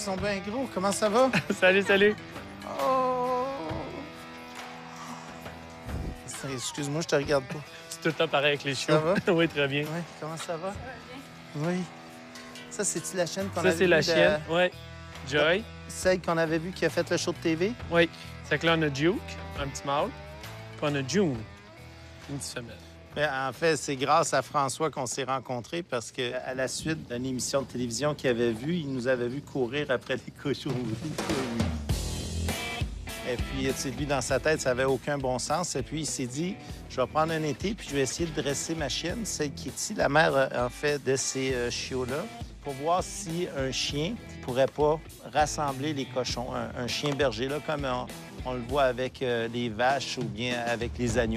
sont bien gros. Comment ça va? Salut, salut. Oh! Excuse-moi, je te regarde pas. C'est tout le temps pareil avec les chiots. Ça va? Oui, très bien. Oui, comment ça va? Oui. Ça, c'est-tu la chaîne qu'on Ça, avait c'est vue la de- chienne. Oui. Joy. Celle qu'on avait vue qui a fait le show de TV? Oui. C'est que là, on a Duke, un petit mâle. Puis on a June, une petite femelle. Mais en fait, c'est grâce à François qu'on s'est rencontrés parce qu'à la suite d'une émission de télévision qu'il avait vue, il nous avait vu courir après les cochons. Et puis, tu sais, lui, dans sa tête, ça n'avait aucun bon sens. Et puis, il s'est dit, je vais prendre un été, puis je vais essayer de dresser ma chienne, celle qui est ici, la mère, en fait, de ces chiots-là, pour voir si un chien ne pourrait pas rassembler les cochons. Un chien berger, là, comme on le voit avec les vaches ou bien avec les agneaux.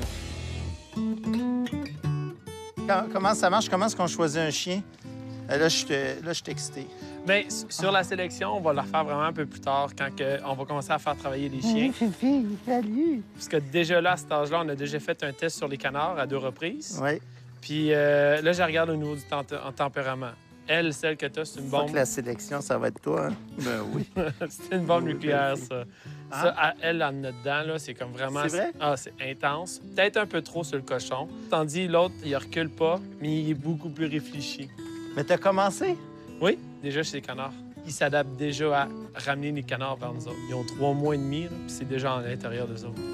Comment ça marche? Comment est-ce qu'on choisit un chien? Là, je suis excité. Bien, sur la sélection, on va la faire vraiment un peu plus tard, quand on va commencer à faire travailler les chiens. Fifi, salut! Parce que déjà là, à cet âge-là, on a déjà fait un test sur les canards à 2 reprises. Oui. Puis là, je regarde au niveau du en tempérament. Elle, celle que tu as, c'est une Faut bombe. que la sélection, ça va être toi, hein? Ben oui. C'est une bombe nucléaire, ça. Hein? Ça, elle, en dedans, là, c'est comme vraiment... C'est vrai? Ah, c'est intense. Peut-être un peu trop sur le cochon. Tandis l'autre, il recule pas, mais il est beaucoup plus réfléchi. Mais t'as commencé? Oui, déjà chez les canards. Ils s'adaptent déjà à ramener les canards vers nous autres. Ils ont 3 mois et demi, là, puis c'est déjà à l'intérieur d'eux autres.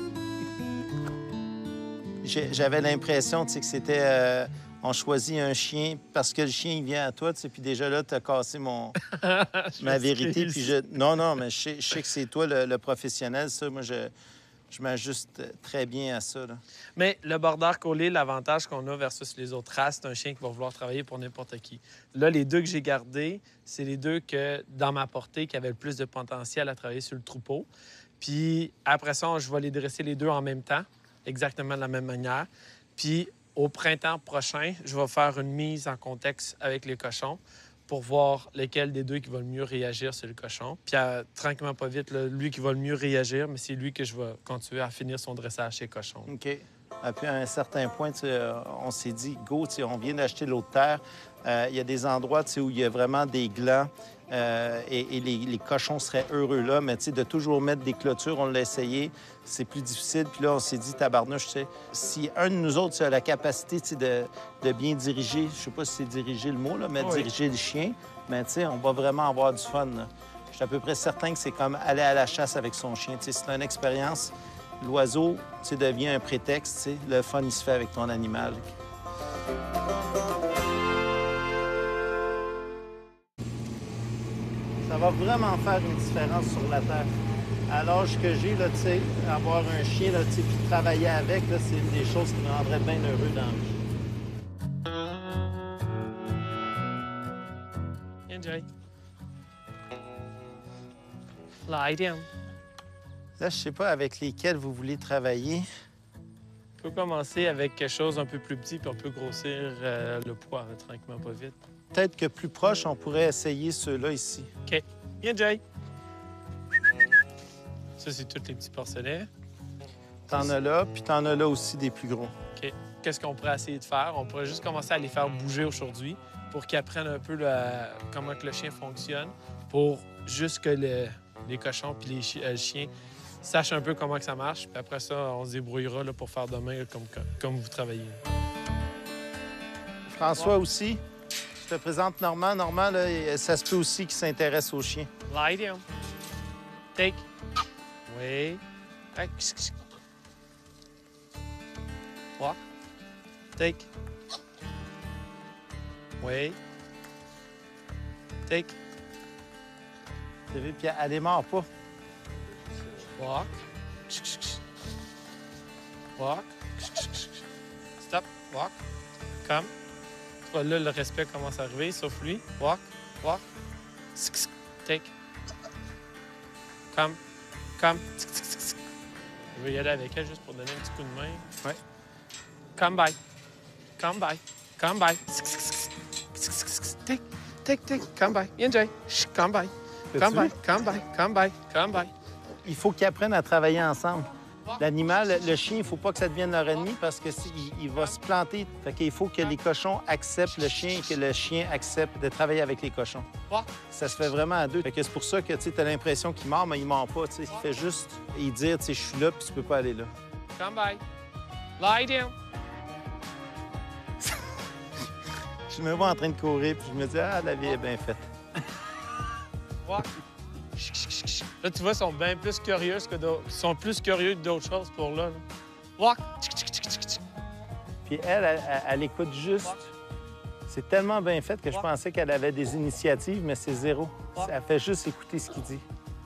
J'avais l'impression, tu sais, que c'était... on choisit un chien parce que le chien, il vient à toi, tu sais, puis déjà là, t'as cassé ma vérité. Puis Non, mais je sais que c'est toi le professionnel, ça. Moi, je m'ajuste très bien à ça, là. Mais le border collie, l'avantage qu'on a versus les autres races, c'est un chien qui va vouloir travailler pour n'importe qui. Là, les 2 que j'ai gardés, c'est les 2 que, dans ma portée, qui avaient le plus de potentiel à travailler sur le troupeau. Puis après ça, je vais les dresser les 2 en même temps, exactement de la même manière. Puis au printemps prochain, je vais faire une mise en contexte avec les cochons pour voir lequel des 2 qui va le mieux réagir sur le cochon. Puis tranquillement, pas vite, là, lui qui va le mieux réagir, mais c'est lui que je vais continuer à finir son dressage chez cochon. OK. Puis à un certain point, tu sais, on s'est dit, go, tu sais, on vient d'acheter l'autre terre. Il y a des endroits, tu sais, où il y a vraiment des glands et les cochons seraient heureux là. Mais tu sais, de toujours mettre des clôtures, on l'a essayé, c'est plus difficile. Puis là, on s'est dit, tabarnouche, tu sais, si un de nous autres a la capacité, tu sais, de bien diriger, je sais pas si c'est diriger le mot, là, mais Oui. diriger le chien, mais tu sais, on va vraiment avoir du fun, là. Je suis à peu près certain que c'est comme aller à la chasse avec son chien. Tu sais, c'est une expérience. L'oiseau, tu sais, devient un prétexte, tu sais. Le fun, il se fait avec ton animal. Ça va vraiment faire une différence sur la terre. À l'âge que j'ai, là, tu sais, avoir un chien, là, tu sais, puis travailler avec, là, c'est une des choses qui me rendrait bien heureux dans la vie. Enjoy. Lie down. Là, je sais pas avec lesquels vous voulez travailler. On peut commencer avec quelque chose un peu plus petit, puis on peut grossir le poids tranquillement, pas vite. Peut-être que plus proche, on pourrait essayer ceux-là ici. OK. Enjoy. Ça, c'est tous les petits porcelets. T'en as là, puis t'en as là aussi des plus gros. OK. Qu'est-ce qu'on pourrait essayer de faire? On pourrait juste commencer à les faire bouger aujourd'hui pour qu'ils apprennent un peu comment que le chien fonctionne, pour juste que les cochons puis le chien sachent un peu comment que ça marche. Puis après ça, on se débrouillera là, pour faire demain là, comme vous travaillez. François aussi. Je te présente Normand. Normand, là, ça se peut aussi qu'il s'intéresse aux chiens. Lie down. Take. Wait. Walk. Take. Wait. Take. T'as vu? Puis elle démarre pas. Walk. Walk. Stop. Walk. Come. Tu vois, là, le respect commence à arriver, sauf lui. Walk. Walk. Take. Come. Come. Je vais y aller avec elle juste pour donner un petit coup de main. Ouais. Come by. Come by. Come by. Take. Take, take. Come by. Enjoy. Come by. Come by. Come by. Come by. Come by. Il faut qu'ils apprennent à travailler ensemble. L'animal, le chien, il ne faut pas que ça devienne leur ennemi parce que il va se planter. Fait qu'il faut que les cochons acceptent le chien et que le chien accepte de travailler avec les cochons. Ça se fait vraiment à deux. Fait que c'est pour ça que tu as l'impression qu'il mord, mais il mord pas. Il fait juste dire, je suis là, puis tu peux pas aller là. Come by. Lie down. Je me vois en train de courir, puis je me dis, la vie est bien faite. Walk. Là, tu vois, ils sont bien plus curieux que d'autres. Ils sont plus curieux que d'autres choses pour là. Walk. Puis elle écoute juste. C'est tellement bien fait que je pensais qu'elle avait des initiatives, mais c'est zéro. Elle fait juste écouter ce qu'il dit.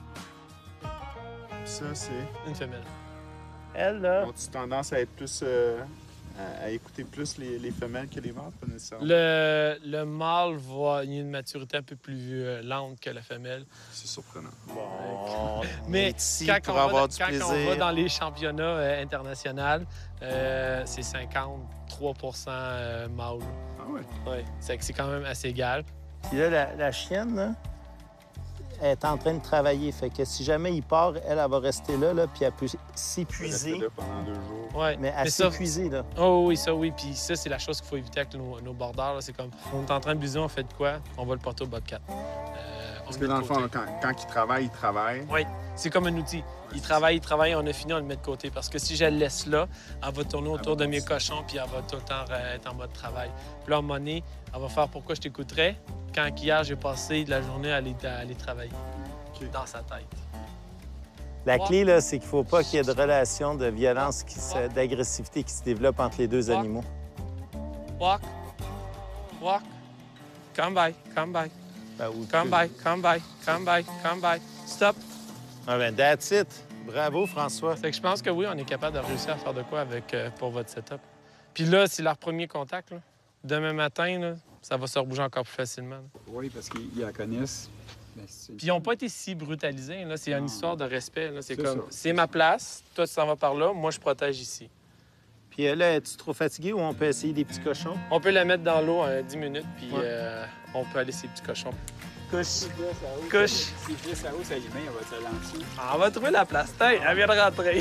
Ça, c'est... Une femelle. Elle, là... Ont-tu tendance à être plus... à écouter plus les femelles que les mâles, pas nécessairement? Le mâle va... Il y a une maturité un peu plus lente que la femelle. C'est surprenant. Bon, Mais ici quand, pour on avoir va, du quand plaisir. on va dans les championnats internationaux, c'est 53 mâle. Ah ouais? Oui, c'est quand même assez égal. Puis là, la chienne, là, elle est en train de travailler. Fait que si jamais il part, elle va rester là, puis elle peut s'épuiser. Rester là pendant 2 jours. Ouais. Mais elle s'épuiser, là. Oh oui, ça oui. Puis ça, c'est la chose qu'il faut éviter avec nos bordeurs. là. C'est comme, on est en train de buser, on fait de quoi? On va le porter au Bobcat. Parce que dans le fond, là, quand il travaille, Oui, c'est comme un outil. Il travaille, on a fini, on le met de côté. Parce que si je le laisse là, elle va tourner autour de mes cochons, puis elle va tout le temps être en mode travail. Puis là, à un moment donné, elle va faire pourquoi je t'écouterais quand hier, j'ai passé de la journée à aller travailler dans sa tête. La clé, là, c'est qu'il ne faut pas qu'il y ait de relation de violence, d'agressivité qui se développe entre les deux animaux. Walk. Walk. Come by. Come by. Ben, Come by. Come by. Come by. Come by. Stop. Ah ben, that's it. Bravo, François. Fait que je pense que oui, on est capable de réussir à faire de quoi avec pour votre setup. Puis là, c'est leur premier contact. Là. Demain matin, là, ça va se rebouger encore plus facilement. Là. Oui, parce qu'ils la connaissent. Puis ils n'ont pas été si brutalisés. Là. C'est une histoire de respect. Là. C'est comme, ça. c'est ma place, toi, tu s'en vas par là, moi, je protège ici. Puis là, es-tu trop fatigué ou on peut essayer des petits cochons? On peut la mettre dans l'eau 10 minutes, puis on peut aller ces petits cochons. Couche. Couche. Si je laisse la hausse allumée, elle va être là en dessous. On va trouver la place. Tiens, elle vient de rentrer.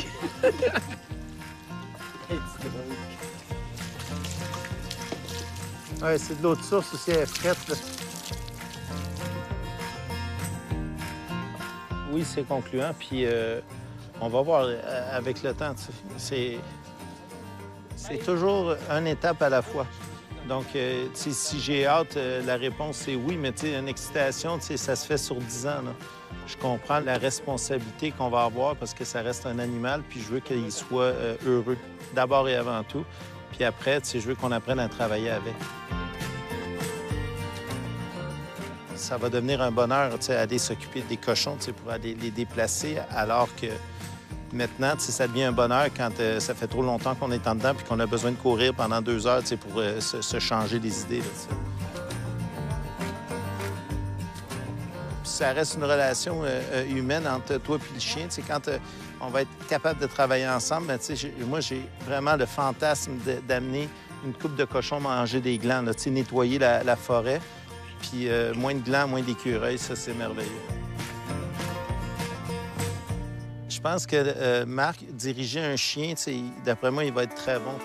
Ouais, c'est de l'eau de source aussi, elle est frette, là. Oui, c'est concluant, puis on va voir avec le temps. C'est toujours une étape à la fois. Donc, si j'ai hâte, la réponse c'est oui, mais une excitation, ça se fait sur 10 ans. Là. Je comprends la responsabilité qu'on va avoir parce que ça reste un animal, puis je veux qu'il soit heureux, d'abord et avant tout. Puis après, je veux qu'on apprenne à travailler avec. Ça va devenir un bonheur, aller s'occuper des cochons, pour aller les déplacer, alors que maintenant, ça devient un bonheur quand ça fait trop longtemps qu'on est en dedans puis qu'on a besoin de courir pendant 2 heures, pour se changer les idées. Là, ça reste une relation humaine entre toi et le chien. Quand on va être capable de travailler ensemble, ben, moi, j'ai vraiment le fantasme d'amener une coupe de cochons manger des glands, là, nettoyer la forêt. Puis moins de glands, moins d'écureuils, ça, c'est merveilleux. Je pense que Marc, diriger un chien, d'après moi, il va être très bon.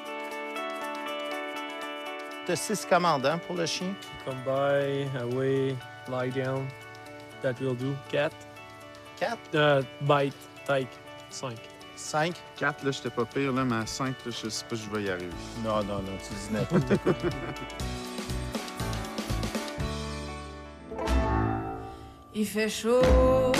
Tu as 6 commandes pour le chien? Come by, away, lie down. That will do. 4. 4? Bite, take. 5. 5? 4, là, j'étais pas pire, là, mais à 5, là, je sais pas si je vais y arriver. Non, tu dis n'importe quoi. Il fait chaud